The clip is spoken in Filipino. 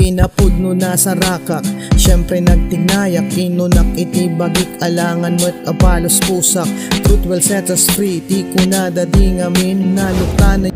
kinapudno na sa rakak. Siyempre nagtignayak, kinunak iti bagik alangan mo't apalos pusak. Truth will set us free, ti ko na dadingamin. Nalukta na